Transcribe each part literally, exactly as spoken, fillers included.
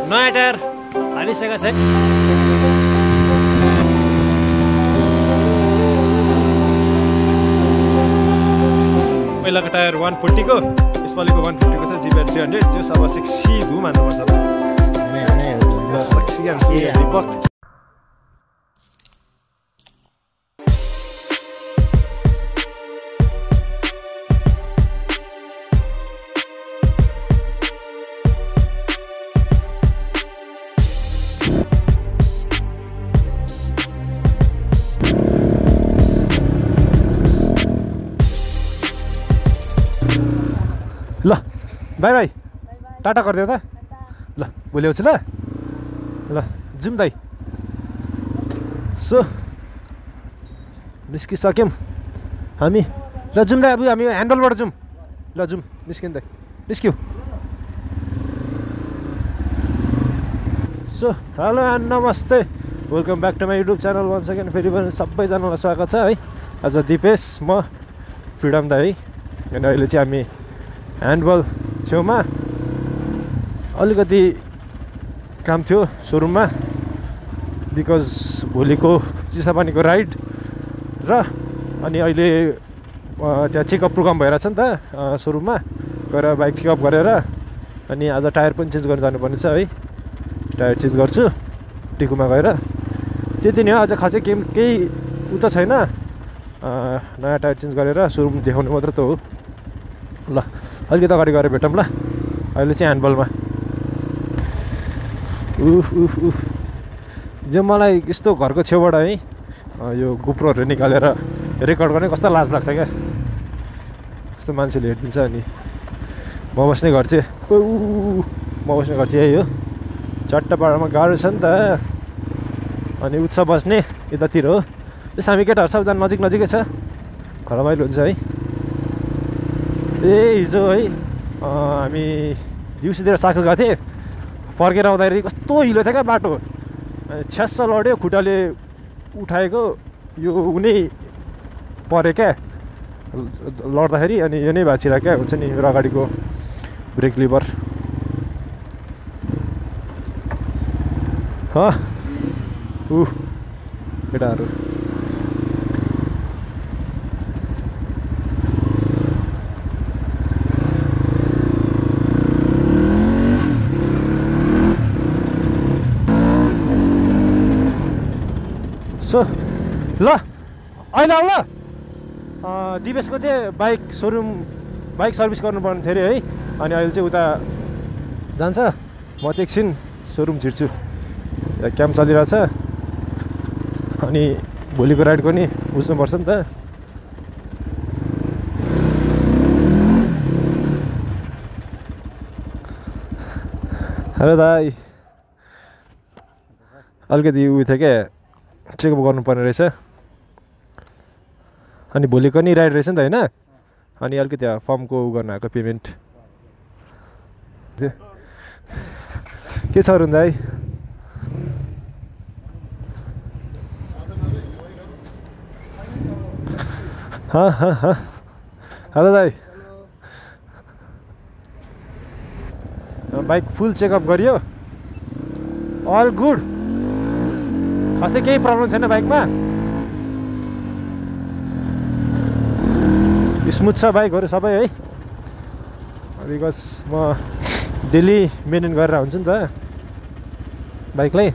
नयाँ टायर हालिसकेको छ। पहिलाको टायर वान फोर्टीको, यसपालिको वान फिफ्टीको छ जिपिआर थ्री हन्ड्रेड। जो अब सेक्सी धुम हान्नुपर्छ। ल बाई बाई, टाटा गरिदियो त। ल भोलि आउँछु ल। ल जाउँ दाइ। सो निस्किसक्यौँ हामी। ल जाउँ दाइ, अब हामी ह्यान्डलबाट जाउँ। ल जाउँ, निस्किउँ दाइ, निस्क्यौँ। So hello and namaste, welcome back to my YouTube channel one second. फेरि पनि सबैजनालाई स्वागत छ है। आज दिपेश, म, फ्रिडम दाइ। अनि अहिले चाहिँ हामी ह्यान्डबल छेउमा अलिकति काम थियो सोरुममा, बिकज भोलिको चिसापानीको राइड र अनि अहिले त्यहाँ चेकअप प्रोग्राम भइरहेछ नि त सोरुममा, गएर बाइक चेकअप गरेर अनि आज टायर पनि चेन्ज गर्न जानुपर्ने छ है। टायर चेन्ज गर्छु टिकुमा गएर, त्यति नै हो। आज खासै केही केही उता छैन, नयाँ टायर चेन्ज गरेर सोरुम देखाउनु मात्र त हो। ल अलिकति अगाडि गएर भेटौँ ल। अहिले चाहिँ ह्यान्डबलमा। उफ उफ उफ, जो मलाई यस्तो घरको छेउबाट है यो गोप्रोहरू निकालेर रेकर्ड गर्ने कस्तो लाज लाग्छ क्या। कस्तो मान्छेले हेरिदिन्छ। अनि म बस्ने घर चाहिँ ऊ म बस्ने घर चाहिँ यही हो, चट्टापाडामा। गाह्रो छ नि त। अनि उत्सव बस्ने यतातिर हो। त्यस हामी केटाहरू सबजना नजिक नजिकै छ, रमाइलो हुन्छ है। ए हिजो है हामी दिउँसोतिर साखु गएको थिएँ, फर्केर आउँदाखेरि कस्तो हिलो थियो क्या बाटो। छ्यास लड्यो, खुट्टाले उठाएको यो उनी पऱ्यो क्या लड्दाखेरि। अनि यो नै भाँचिरहेको क्या हुन्छ नि मेरो अगाडिको ब्रेक लिभर। ह ऊ केटाहरू सो ल अहिले आऊ ल। दिपेशको चाहिँ बाइक सोरुम बाइक सर्भिस गर्नुपर्ने थियो अरे है। अनि अहिले चाहिँ उता जान्छ, म चाहिँ एकछिन सोरुम छिर्छु। क्याम्प चलिरहेछ अनि भोलिको राइडको नि बुझ्नुपर्छ नि त। हेलो दाइ, अलिकति उयो थियो क्या, चेकअप गर्नुपर्ने रहेछ। अनि भोलिको नि राइड रहेछ नि त होइन। अनि अलिकति फर्मको उ गर्न आएको पेमेन्ट के छ अरुण दाइ? हाँ हाँ हाँ हेलो दाइ। बाइक फुल चेकअप गरियो, अल गुड, खासै केही प्रब्लम छैन बाइकमा। स्मुथ छ बाइकहरू सबै है, बिकज म डेली मेन्टेन गरेर हुन्छु नि त बाइकलाई।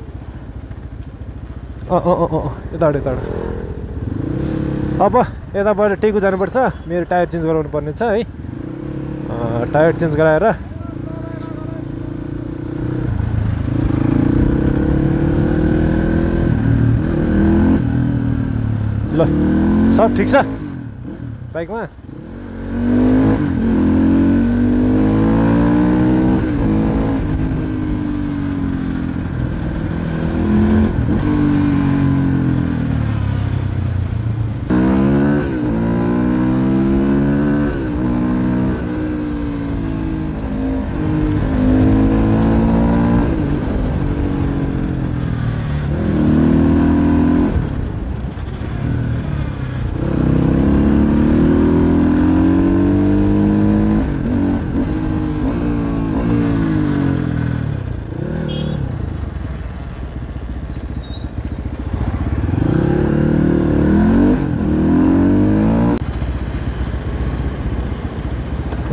अँ अँ अँ अँ यताबाट यताबाट अब यताबाट टेकु जानुपर्छ। मेरो टायर चेन्ज गराउनु पर्ने छ है। टायर चेन्ज गराएर ल सब ठिक छ बाइकमा।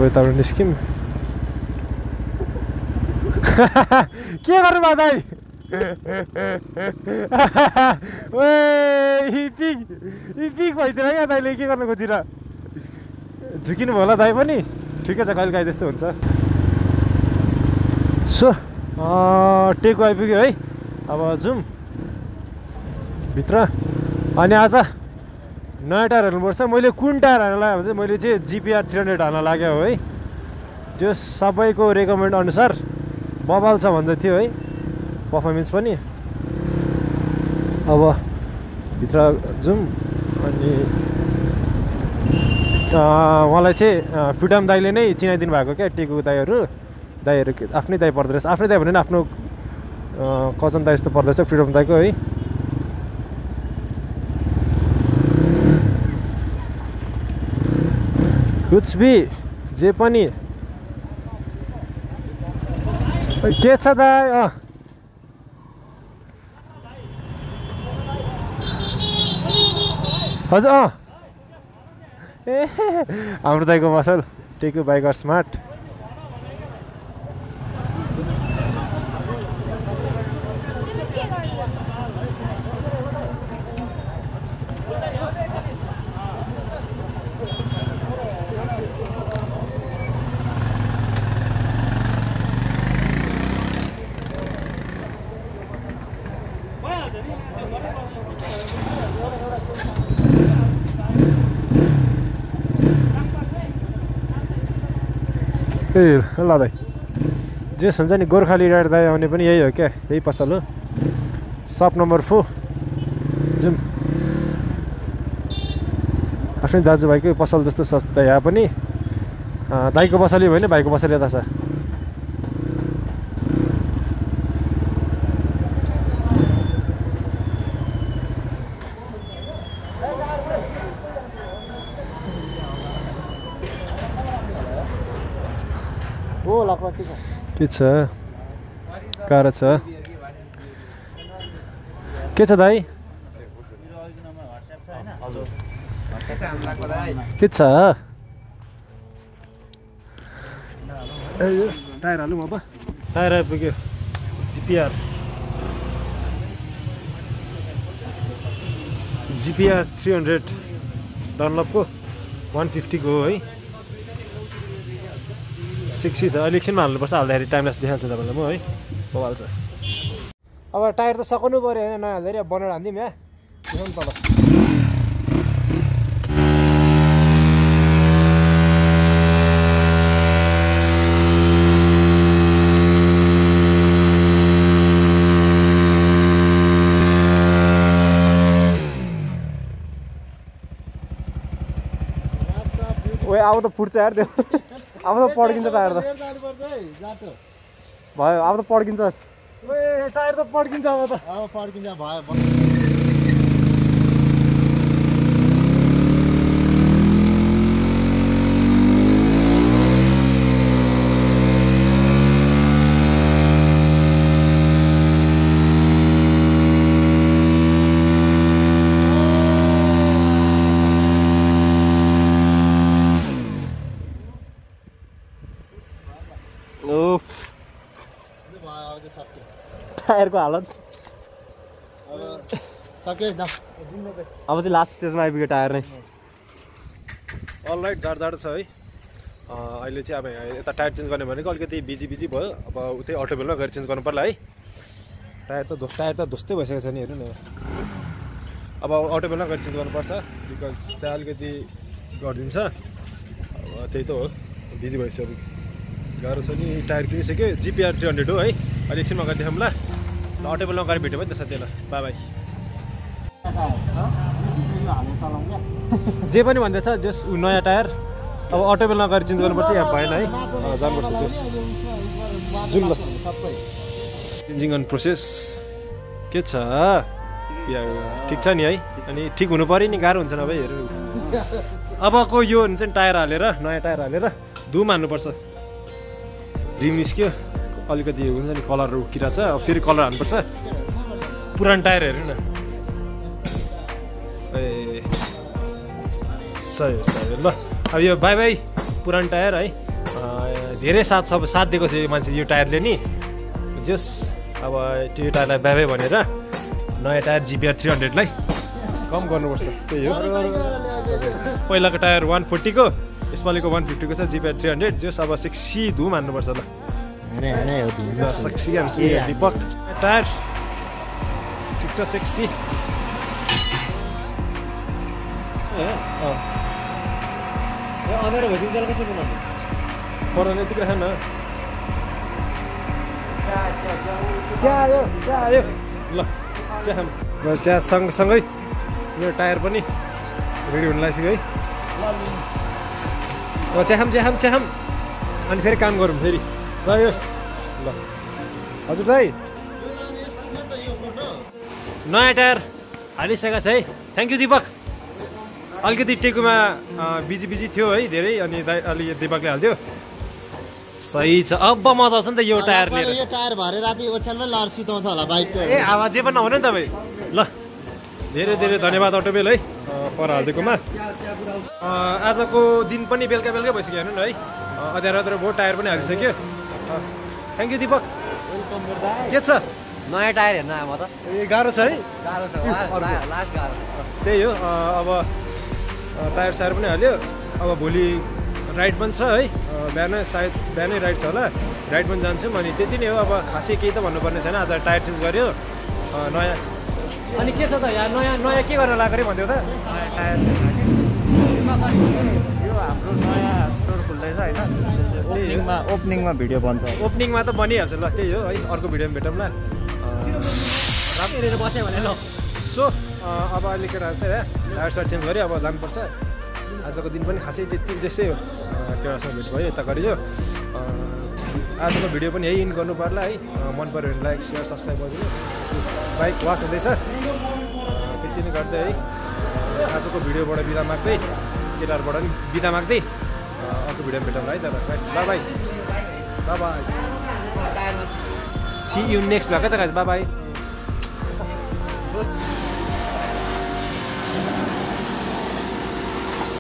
यताबाट निस्क्यौँ के गर्नु भयो दाइ ओए पिक पिक भइदिएर क्या दाइले के गर्नु खोजिर झुकिनु भयो होला दाइ पनि ठिकै छ कहिले काहीँ त्यस्तो हुन्छ सो टेकु आइपुग्यो है अब जाउँ भित्र अनि आज नयाँ टायर हाल्नुपर्छ मैले कुन टायर हाल्न लाग्यो भने चाहिँ मैले चाहिँ जिपिआर थ्री हन्ड्रेड हाल्न लाग्यो है त्यो सबैको रेकमेन्ड अनुसार बबाल छ भन्दै थियो है पर्फर्मेन्स पनि अब भित्र जाउँ अनि मलाई चाहिँ फ्रिडम दाइले नै चिनाइदिनु भएको क्या टेकु दाइहरू दाइहरू आफ्नै दाइ पर्दो रहेछ आफ्नै दाइ भने पनि आफ्नो कजन दाइ जस्तो पर्दो रहेछ फ्रिडम दाइको है कुछ भी जे पनि के छ दाइ अँ हजुर अँ ए हाम्रो दाइको पसल टेकु बाइकर स्मार्ट ए ल दाइ जे हुन्छ नि गोर्खाली राइड दाइ आउने पनि यही हो क्या यही पसल हो सप नम्बर फोर जाउँ आफ्नै दाजुभाइकै पसल जस्तो सस्ता यहाँ पनि दाइको पसलै होइन भाइको पसल यता छ के छ कार छ के छ दाइ के छ टायर हालौँ अब टायर आइपुग्यो जिपिआर जिपिआर थ्री हन्ड्रेड डनलपको वान फिफ्टीको हो है सिक्सटी छ अहिले एकछिनमा हाल्नुपर्छ हाल्दाखेरि टाइम लाग्छ देखाल्छु तपाईँलाई म है मोबाइल छ अब टायर त सकाउनु पऱ्यो होइन नयाँ हाल्दाखेरि अब बनाएर हालिदिउँ यहाँ तल ओए अब त फुट्छ यार त्यो अब त पड्किन्छ टायर त भयो अब त पड्किन्छ ओए टायर त पड्किन्छ अब त अब पड्किन्छ भयो टायरको हालत अब सक्यो अब चाहिँ लास्ट स्टेजमा आइपुग्यो टायर नै अल राइट जाडो जाडो छ है अहिले चाहिँ अब यता टायर चेन्ज गर्ने भनेको अलिकति बिजी बिजी भयो अब उतै अटोबेलमा गएर चेन्ज गर्नु पर्ला है टायर त धोस टायर त धोस्तै भइसकेको छ नि हेर्नु न अब अटोबेलमा गएर चेन्ज गर्नुपर्छ बिकज त्यहाँ अलिकति गरिदिन्छ अब त्यही त हो बिजी भइसक्यो गाह्रो छ नि टायर किनिसक्यो जिपिआर थ्री हन्ड्रेड हो है अहिले एकछिनमा गएर देखाउँ ल ल अटोबेलमा गएर भेट्यो भने त साथी ल बाई बाई जे पनि भन्दैछ जस नयाँ टायर अब अटोबेलमा गएर चेन्ज गर्नुपर्छ यहाँ भएन है जानुपर्छ जस जुन ल चेन्जिङ अन प्रोसेस के छ या ठिक छ नि है अनि ठिक हुनु पऱ्यो नि गाह्रो हुन्छ नभए हेर्नु अबको यो हुन्छ नि टायर हालेर नयाँ टायर हालेर धुम हाल्नुपर्छ रिम निस्क्यो अलिकति हुन्छ नि कलर उकिरा छ अब फेरि कलर हाल्नुपर्छ पुरानो टायर हेर्नु न ए सही हो सही हो ल अब यो बाई बाई पुरानो टायर है धेरै साथ सब साथ दिएको छ यो मान्छे यो टायरले नि जस अब त्यो टायरलाई बाबे भनेर नयाँ टायर जिपिआर थ्री हन्ड्रेडलाई कम गर्नुपर्छ त्यही हो पहिलाको टायर वान फोर्टीको यसपालिको वान फिफ्टीको छ जिपिआर थ्री हन्ड्रेड जस अब सिक्सी धुम हान्नुपर्छ ल दिपक टायर ठिक छ सेक्सी अँध्यारो भइसक्यो कसरी बनाउनु पढाउने यतिकै छैन ल चिया चिया सँगसँगै मेरो टायर पनि रेडी हुन लागिसक्यो है चियाखाम चियाखाम चियाखाम अनि फेरि काम गरौँ फेरि सही हो ल हजुर भाइ नयाँ टायर हालिसकेको छ है थ्याङ्क यू दिपक अलिकति टेकुमा बिजी बिजी थियो है धेरै अनि अलि दिपकले हालिदियो सही छ अब मजा आउँछ नि त यो टायर लिएर यो टायर भरे राति ओछ्यालमै लहर सुताउँछ होला बाइक ए आवाज जे पनि नहुने नि तपाईँ ल धेरै धेरै धन्यवाद अटोबेल है पर हालिदिएकोमा आजको दिन पनि बेलुका बेलुकै भइसक्यो हेर्नु न है अँध्यारो अँध्यारो भयो टायर पनि हालिसक्यो थ्याङ्क यू दिपक के छ नयाँ टायर हेर्न आमा त ए गाह्रो छ है गाह्रो छ लास्ट गाह्रो त्यही हो अब टायर सायर पनि हाल्यो अब भोलि राइड पनि छ है बिहानै सायद बिहानै राइड छ होला राइड पनि जान्छौँ अनि त्यति नै हो अब खासै केही त भन्नुपर्ने छैन आज टायर चेन्ज गऱ्यो नयाँ अनि के छ त यहाँ नयाँ नयाँ के गर्न लाग्यो अरे भन्थ्यो त नयाँ टायर यो हाम्रो नयाँ स्टोर खुल्दैछ होइन ओपनिङमा ओपनिङमा भिडियो बन्छ ओपनिङमा त बनिहाल्छ ल त्यही हो है अर्को भिडियोमा भेटौँ ल राम्रो बस्यो भने ल सो अब अहिले केटाहरू चाहिँ टायर सायर चेन्ज गऱ्यो अब जानुपर्छ आजको दिन पनि खासै त्यति त्यस्तै हो केटासँग भेट भयो यता गरियो आजको भिडियो पनि यही इन गर्नु पर्ला है मन पऱ्यो भने लाइक सेयर सब्सक्राइब गरिदिनु बाइक वास हुँदैछ त्यति नै गर्दै है आजको भिडियोबाट बिदा माग्दै केटाहरूबाट पनि बिदा माग्दै अर्को भिडियोमा भेटौँ है दादा bye bye bye bye see you next भएको त गाइस बाई बाई